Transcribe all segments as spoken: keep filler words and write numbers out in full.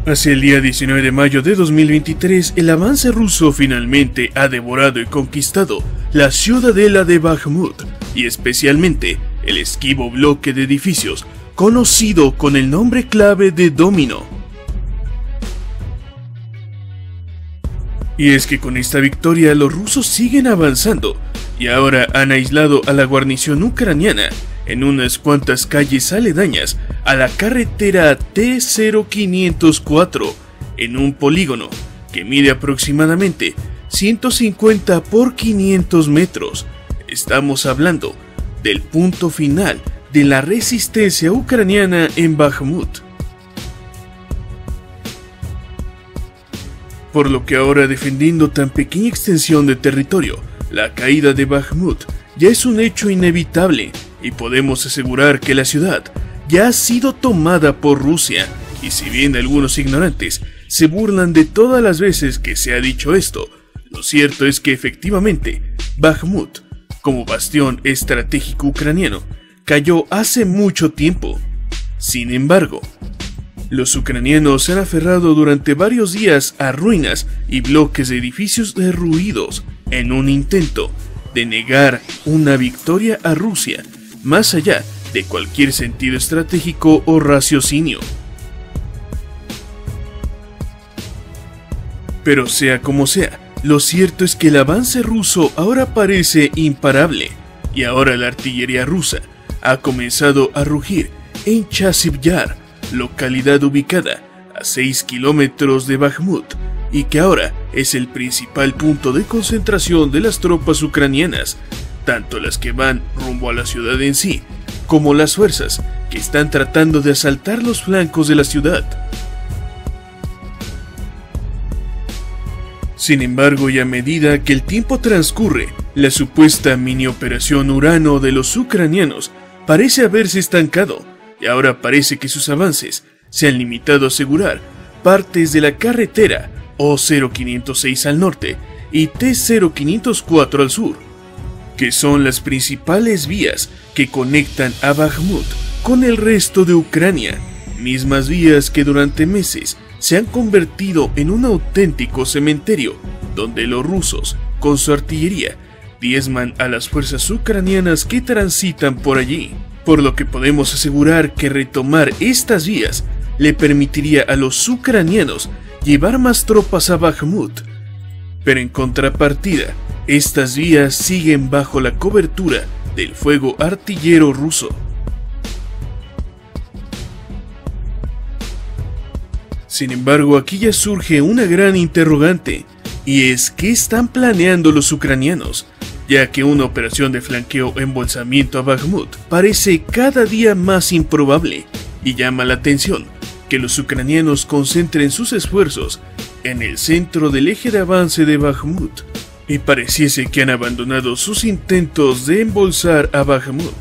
Hacia el día diecinueve de mayo de dos mil veintitrés, el avance ruso finalmente ha devorado y conquistado la ciudadela de Bakhmut, y especialmente el esquivo bloque de edificios conocido con el nombre clave de Domino. Y es que con esta victoria los rusos siguen avanzando, y ahora han aislado a la guarnición ucraniana en unas cuantas calles aledañas a la carretera T cero quinientos cuatro, en un polígono que mide aproximadamente ciento cincuenta por quinientos metros. Estamos hablando del punto final de la resistencia ucraniana en Bakhmut. Por lo que ahora, defendiendo tan pequeña extensión de territorio, la caída de Bakhmut ya es un hecho inevitable, y podemos asegurar que la ciudad ya ha sido tomada por Rusia. Y si bien algunos ignorantes se burlan de todas las veces que se ha dicho esto, lo cierto es que efectivamente Bakhmut, como bastión estratégico ucraniano, cayó hace mucho tiempo. Sin embargo, los ucranianos se han aferrado durante varios días a ruinas y bloques de edificios derruidos en un intento de negar una victoria a Rusia, más allá de cualquier sentido estratégico o raciocinio. Pero sea como sea, lo cierto es que el avance ruso ahora parece imparable, y ahora la artillería rusa ha comenzado a rugir en Chasiv Yar, localidad ubicada a seis kilómetros de Bakhmut, y que ahora es el principal punto de concentración de las tropas ucranianas, tanto las que van rumbo a la ciudad en sí, como las fuerzas que están tratando de asaltar los flancos de la ciudad. Sin embargo, y a medida que el tiempo transcurre, la supuesta mini operación Urano de los ucranianos parece haberse estancado, y ahora parece que sus avances se han limitado a asegurar partes de la carretera O cero quinientos seis al norte y T cero quinientos cuatro al sur, que son las principales vías que conectan a Bakhmut con el resto de Ucrania, mismas vías que durante meses se han convertido en un auténtico cementerio, donde los rusos, con su artillería, diezman a las fuerzas ucranianas que transitan por allí, por lo que podemos asegurar que retomar estas vías le permitiría a los ucranianos llevar más tropas a Bakhmut. Pero en contrapartida, estas vías siguen bajo la cobertura del fuego artillero ruso. Sin embargo, aquí ya surge una gran interrogante, y es ¿qué están planeando los ucranianos? Ya que una operación de flanqueo o embolsamiento a Bakhmut parece cada día más improbable, y llama la atención que los ucranianos concentren sus esfuerzos en el centro del eje de avance de Bakhmut, y pareciese que han abandonado sus intentos de embolsar a Bakhmut.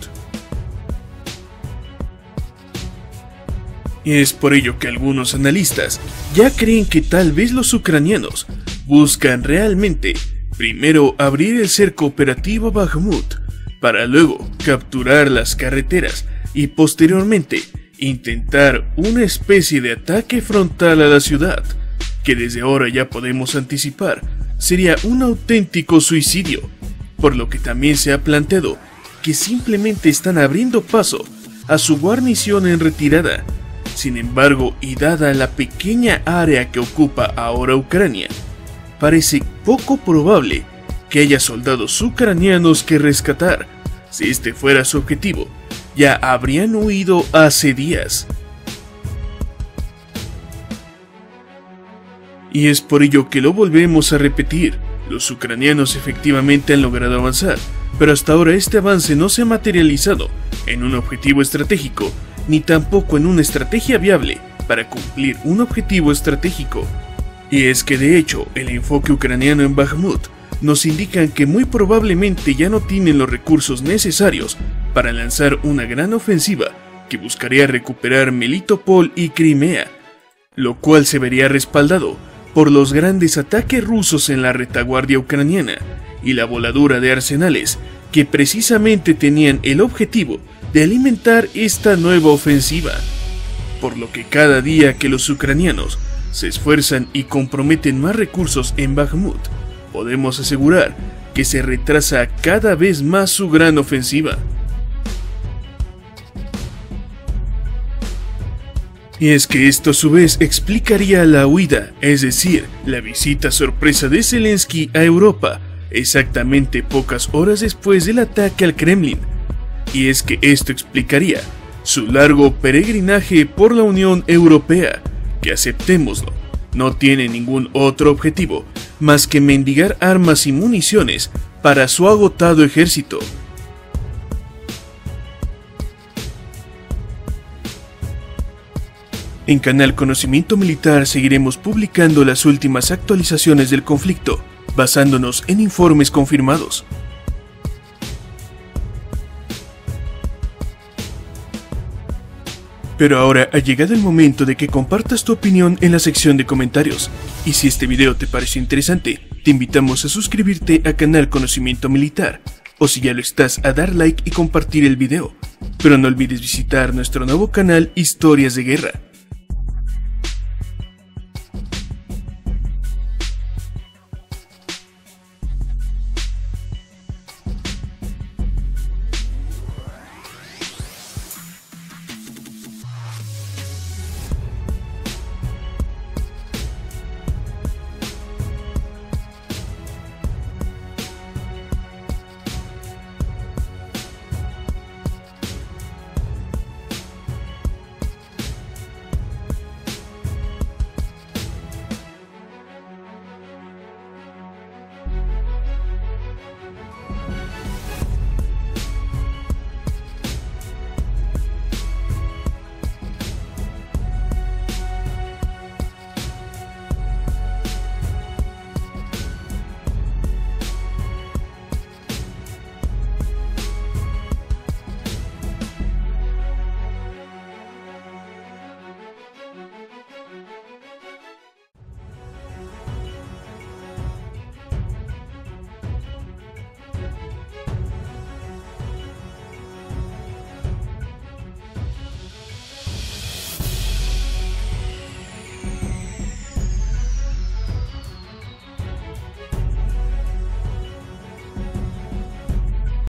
Y es por ello que algunos analistas ya creen que tal vez los ucranianos buscan realmente primero abrir el cerco operativo a Bakhmut, para luego capturar las carreteras y posteriormente intentar una especie de ataque frontal a la ciudad, que desde ahora ya podemos anticipar sería un auténtico suicidio, por lo que también se ha planteado que simplemente están abriendo paso a su guarnición en retirada. Sin embargo, y dada la pequeña área que ocupa ahora Ucrania, parece poco probable que haya soldados ucranianos que rescatar. Si este fuera su objetivo, ya habrían huido hace días. Y es por ello que lo volvemos a repetir, los ucranianos efectivamente han logrado avanzar, pero hasta ahora este avance no se ha materializado en un objetivo estratégico, ni tampoco en una estrategia viable para cumplir un objetivo estratégico. Y es que de hecho, el enfoque ucraniano en Bakhmut nos indican que muy probablemente ya no tienen los recursos necesarios para lanzar una gran ofensiva que buscaría recuperar Melitopol y Crimea, lo cual se vería respaldado por los grandes ataques rusos en la retaguardia ucraniana y la voladura de arsenales que precisamente tenían el objetivo de alimentar esta nueva ofensiva, por lo que cada día que los ucranianos se esfuerzan y comprometen más recursos en Bakhmut, podemos asegurar que se retrasa cada vez más su gran ofensiva. Y es que esto a su vez explicaría la huida, es decir, la visita sorpresa de Zelensky a Europa, exactamente pocas horas después del ataque al Kremlin. Y es que esto explicaría su largo peregrinaje por la Unión Europea, que aceptémoslo, no tiene ningún otro objetivo más que mendigar armas y municiones para su agotado ejército. En Canal Conocimiento Militar seguiremos publicando las últimas actualizaciones del conflicto, basándonos en informes confirmados. Pero ahora ha llegado el momento de que compartas tu opinión en la sección de comentarios. Y si este video te pareció interesante, te invitamos a suscribirte a Canal Conocimiento Militar, o si ya lo estás, a dar like y compartir el video. Pero no olvides visitar nuestro nuevo canal Historias de Guerra,